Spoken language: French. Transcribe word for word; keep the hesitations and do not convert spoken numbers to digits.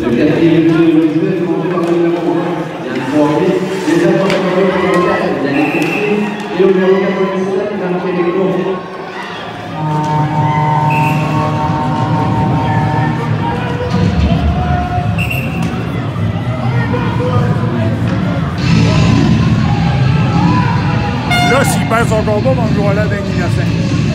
Le quatrième jeu de jeu est monté par le numéro un. Bien formé, les apports de le numéro quatre, Yannick Tessier, et au numéro quatre-vingt-dix-sept, Jean-Pierre Léco. Là, s'il perd son combat, on va le jouer là d'un innocent.